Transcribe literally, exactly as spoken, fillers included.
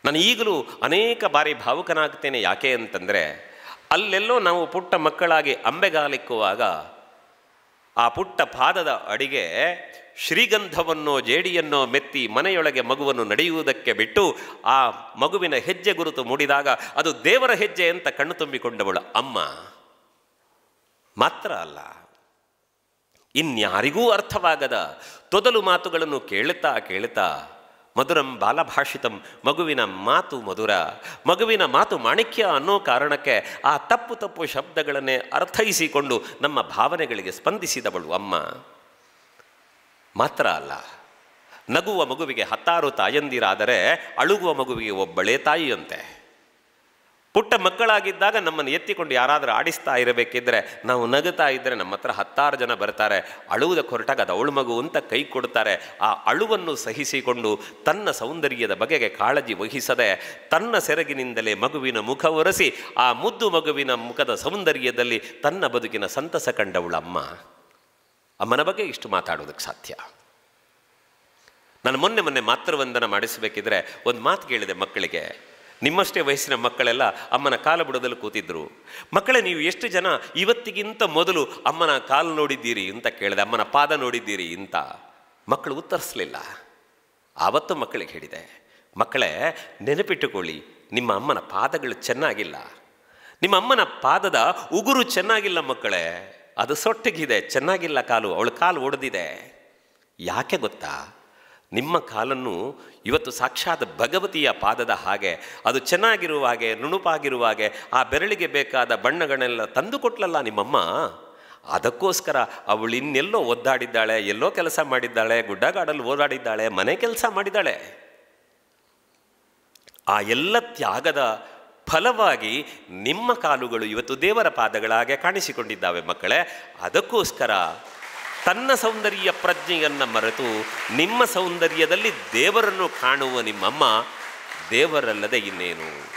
ನಾನು ಈಗಲೂ ಅನೇಕ ಬಾರಿ ಭಾವುಕನಾಗ್ತೇನೆ. ಯಾಕೆ ಅಂತಂದರೆ, ಅಲ್ಲೆಲ್ಲೋ ನಾವು ಪುಟ್ಟ ಮಕ್ಕಳಾಗಿ ಅಂಬೆಗಾಲಿಕ್ಕುವಾಗ ಆ ಪುಟ್ಟ ಪಾದದ ಅಡಿಗೆ ಶ್ರೀಗಂಧವನ್ನೋ ಜೇಡಿಯನ್ನೋ ಮೆತ್ತಿ ಮನೆಯೊಳಗೆ ಮಗುವನ್ನು ನಡೆಯುವುದಕ್ಕೆ ಬಿಟ್ಟು ಆ ಮಗುವಿನ ಹೆಜ್ಜೆ ಗುರುತು ಮೂಡಿದಾಗ ಅದು ದೇವರ ಹೆಜ್ಜೆ ಅಂತ ಕಣ್ಣು ತುಂಬಿಕೊಂಡವಳು ಅಮ್ಮ ಮಾತ್ರ ಅಲ್ಲ, ಇನ್ಯಾರಿಗೂ ಅರ್ಥವಾಗದ ತೊದಲು ಮಾತುಗಳನ್ನು ಕೇಳುತ್ತಾ ಕೇಳುತ್ತಾ ಮಧುರಂ ಬಾಲಭಾಷಿತಂ, ಮಗುವಿನ ಮಾತು ಮಧುರ, ಮಗುವಿನ ಮಾತು ಮಾಣಿಕ್ಯ ಅನ್ನೋ ಕಾರಣಕ್ಕೆ ಆ ತಪ್ಪು ತಪ್ಪು ಶಬ್ದಗಳನ್ನೇ ಅರ್ಥೈಸಿಕೊಂಡು ನಮ್ಮ ಭಾವನೆಗಳಿಗೆ ಸ್ಪಂದಿಸಿದವಳು ಅಮ್ಮ ಮಾತ್ರ ಅಲ್ಲ. ನಗುವ ಮಗುವಿಗೆ ಹತ್ತಾರು ತಾಯಂದಿರಾದರೆ ಅಳುಗುವ ಮಗುವಿಗೆ ಒಬ್ಬಳೇ ತಾಯಿಯಂತೆ. ಪುಟ್ಟ ಮಕ್ಕಳಾಗಿದ್ದಾಗ ನಮ್ಮನ್ನು ಎತ್ತಿಕೊಂಡು ಯಾರಾದರೂ ಆಡಿಸ್ತಾ ಇರಬೇಕಿದ್ರೆ ನಾವು ನಗುತ್ತಾ ಇದ್ದರೆ ನಮ್ಮ ಹತ್ರ ಹತ್ತಾರು ಜನ ಬರ್ತಾರೆ. ಅಳುವುದಕ್ಕೆ ಹೊರಟಾಗ ಅದು ಅವಳು ಮಗು ಅಂತ ಕೈ ಕೊಡ್ತಾರೆ. ಆ ಅಳುವನ್ನು ಸಹಿಸಿಕೊಂಡು ತನ್ನ ಸೌಂದರ್ಯದ ಬಗೆಗೆ ಕಾಳಜಿ ವಹಿಸದೆ ತನ್ನ ಸೆರಗಿನಿಂದಲೇ ಮಗುವಿನ ಮುಖ ಒರೆಸಿ ಆ ಮುದ್ದು ಮಗುವಿನ ಮುಖದ ಸೌಂದರ್ಯದಲ್ಲಿ ತನ್ನ ಬದುಕಿನ ಸಂತಸ ಕಂಡವಳು ಅಮ್ಮ. ಅಮ್ಮನ ಬಗ್ಗೆ ಇಷ್ಟು ಮಾತಾಡೋದಕ್ಕೆ ಸಾಧ್ಯ. ನಾನು ಮೊನ್ನೆ ಮೊನ್ನೆ ಮಾತೃವಂದನ ಮಾಡಿಸಬೇಕಿದ್ರೆ ಒಂದು ಮಾತು ಕೇಳಿದೆ ಮಕ್ಕಳಿಗೆ. ನಿಮ್ಮಷ್ಟೇ ವಯಸ್ಸಿನ ಮಕ್ಕಳೆಲ್ಲ ಅಮ್ಮನ ಕಾಲು ಬುಡದಲ್ಲಿ ಕೂತಿದ್ರು. ಮಕ್ಕಳೇ, ನೀವು ಎಷ್ಟು ಜನ ಇವತ್ತಿಗಿಂತ ಮೊದಲು ಅಮ್ಮನ ಕಾಲು ನೋಡಿದ್ದೀರಿ ಅಂತ ಕೇಳಿದೆ, ಅಮ್ಮನ ಪಾದ ನೋಡಿದ್ದೀರಿ ಅಂತ. ಮಕ್ಕಳು ಉತ್ತರಿಸಲಿಲ್ಲ. ಆವತ್ತು ಮಕ್ಕಳಿಗೆ ಹೇಳಿದೆ, ಮಕ್ಕಳೇ ನೆನಪಿಟ್ಟುಕೊಳ್ಳಿ, ನಿಮ್ಮ ಅಮ್ಮನ ಪಾದಗಳು ಚೆನ್ನಾಗಿಲ್ಲ, ನಿಮ್ಮ ಅಮ್ಮನ ಪಾದದ ಉಗುರು ಚೆನ್ನಾಗಿಲ್ಲ ಮಕ್ಕಳೇ, ಅದು ಸೊಟ್ಟಗಿದೆ, ಚೆನ್ನಾಗಿಲ್ಲ ಕಾಲು, ಅವಳ ಕಾಲು ಒಡೆದಿದೆ. ಯಾಕೆ ಗೊತ್ತಾ? ನಿಮ್ಮ ಕಾಲನ್ನು ಇವತ್ತು ಸಾಕ್ಷಾತ್ ಭಗವತಿಯ ಪಾದದ ಹಾಗೆ ಅದು ಚೆನ್ನಾಗಿರುವ ಹಾಗೆ ನುಣುಪಾಗಿರುವ ಹಾಗೆ ಆ ಬೆರಳಿಗೆ ಬೇಕಾದ ಬಣ್ಣಗಳನ್ನೆಲ್ಲ ತಂದು ಕೊಟ್ಲಲ್ಲ ನಿಮ್ಮಮ್ಮ. ಅದಕ್ಕೋಸ್ಕರ ಅವಳು ಇನ್ನೆಲ್ಲೋ ಒದ್ದಾಡಿದ್ದಾಳೆ, ಎಲ್ಲೋ ಕೆಲಸ ಮಾಡಿದ್ದಾಳೆ, ಗುಡ್ಡಗಾಡಲ್ಲಿ ಓಡಾಡಿದ್ದಾಳೆ, ಮನೆ ಕೆಲಸ ಮಾಡಿದ್ದಾಳೆ. ಆ ಎಲ್ಲ ತ್ಯಾಗದ ಫಲವಾಗಿ ನಿಮ್ಮ ಕಾಲುಗಳು ಇವತ್ತು ದೇವರ ಪಾದಗಳಾಗೆ ಕಾಣಿಸಿಕೊಂಡಿದ್ದಾವೆ ಮಕ್ಕಳೇ. ಅದಕ್ಕೋಸ್ಕರ ತನ್ನ ಸೌಂದರ್ಯ ಪ್ರಜ್ಞೆಯನ್ನು ಮರೆತು ನಿಮ್ಮ ಸೌಂದರ್ಯದಲ್ಲಿ ದೇವರನ್ನು ಕಾಣುವ ನಿಮ್ಮಮ್ಮ ದೇವರಲ್ಲದೆ ಇನ್ನೇನು.